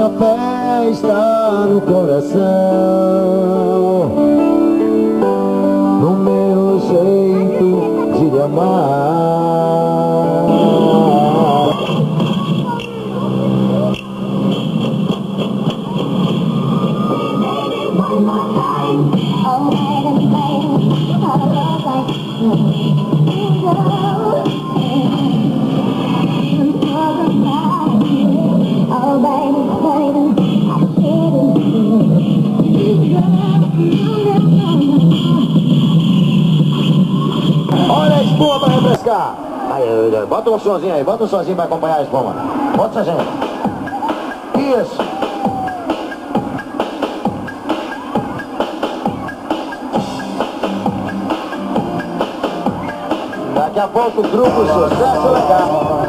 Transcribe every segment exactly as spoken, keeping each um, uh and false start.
minha fé está no coração, no meu jeito de lhe amar. Olha a espuma para refrescar. Aí, bota um sonzinho aí, bota um sonzinho para acompanhar a espuma. Bota o sonzinho. Isso. Daqui a pouco o grupo Sucesso Legal.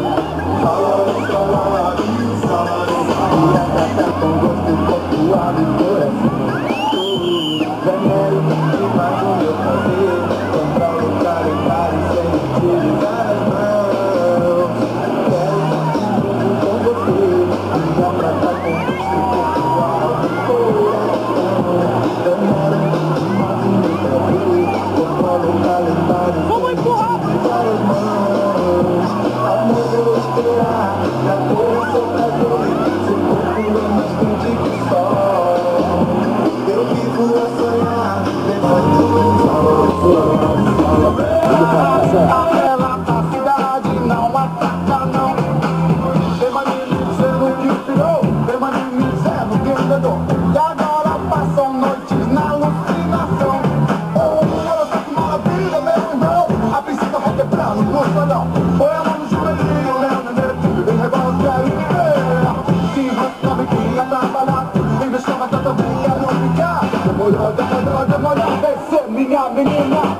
Minha menina,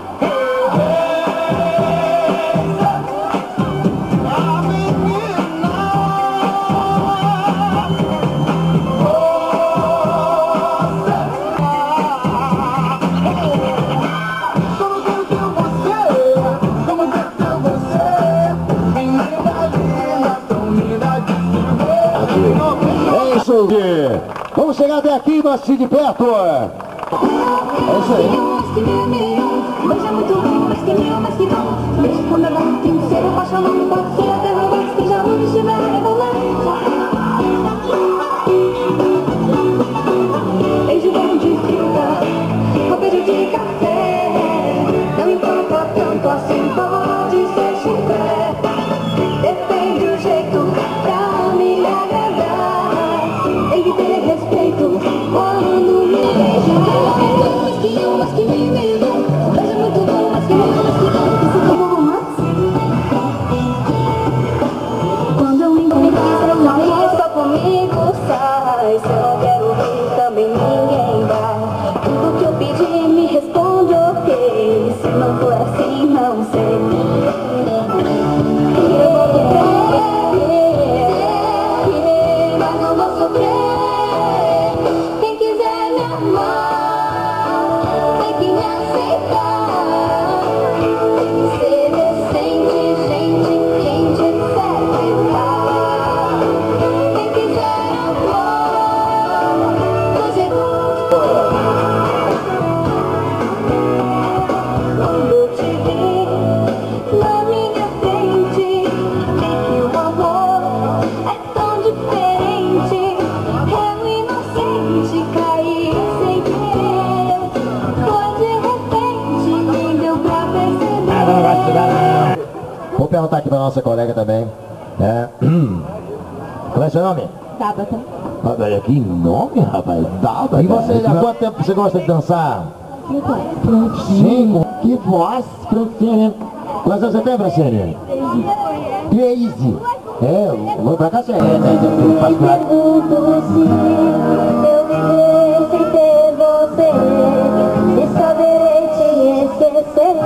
a menina, como deu você, como deu você, menina linda, tão linda de se ver. É isso, vamos chegar até aqui, mas se de perto. É isso aí. Beija muito bem, mas que meu, mas que bom. Beijo quando ela tem que ser apaixonado. Pode ser até romance, que já não estiver rebolando. Beijo bom de fruta, ou beijo de café. Não importa tanto assim, pode ser chiclete. Depende do jeito pra me agradar. Tem que ter respeito quando me beijar. Mas que eu, mas que me mesmo. Beijo muito bom, mas que eu, mas que bom. Que se como romance. Quando eu encontrar, eu não é só comigo, sai. Se eu não quero ouvir, também ninguém vai. Tudo que eu pedi, me responde ok. Se não for assim, não sei. Eu vou sofrer, mas não vou sofrer. Quem quiser me amar, tem que me aceitar. Tem que ser decente, gente, gente, etcétera. Quem quiser amor, do jeito quando eu te vi na minha frente, vi que o amor é tão diferente. Eu inocente caí sem querer, foi de repente, nem deu pra perceber. Vou perguntar aqui para nossa colega também. É. Como é seu nome? Tabata. Olha que nome, rapaz. Tabata. E você, há quanto tempo você gosta de dançar? Cinco anos. Cinco? Que voz, Francine. Quantos anos você tem, Francine? Treze. É, eu vou pra cá, você é, né? Eu faço pra... Pergunto se eu viver sem ter você, e saberei te esquecer.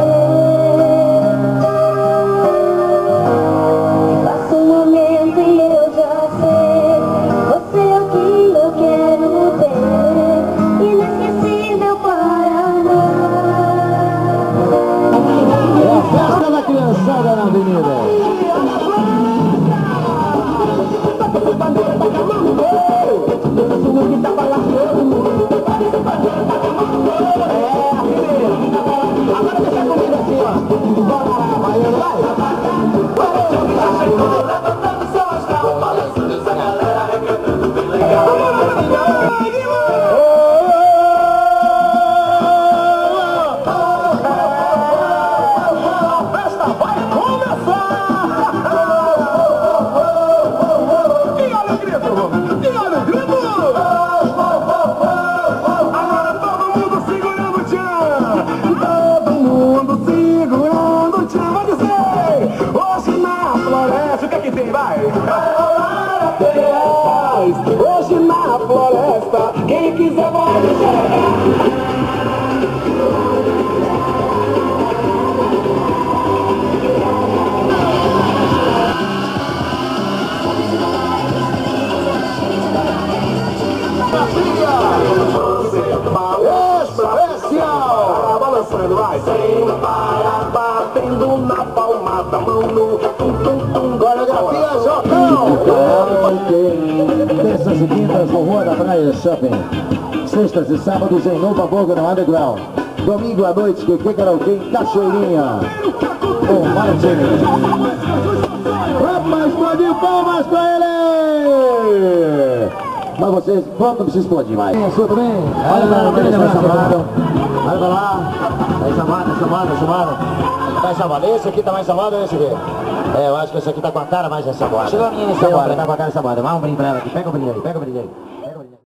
Passa um momento e eu já sei, você é o que eu quero ter, inesquecível para amar. É a festa da criançada na avenida. Hoje na floresta, quem quiser pode chegar. Especial! Balançando, vai! Sem parar, batendo na palma da mão no tum tum tum. Coreografia Jocão! Terças e quintas no Rua da Praia Shopping. Sextas e sábados em Novo Hamburgo no Underground. Domingo à noite, que que karaokê em Cachoeirinha. O Martins. Rapaz, pode palmas pra ele! Mas vocês, pronto, não precisa explodir mais. É, tudo bem? Olha lá, olha lá, chamado. Olha lá. Tá chamado, chamado, chamado. Tá chamado. Esse aqui tá mais chamado ou esse aqui? É, eu acho que esse aqui tá com a cara mais essa bola. Chegou a minha essa bola. Tá com a cara essa bola. Dá um brinde pra ela aqui. Pega o brinde aí, pega o brinde aí.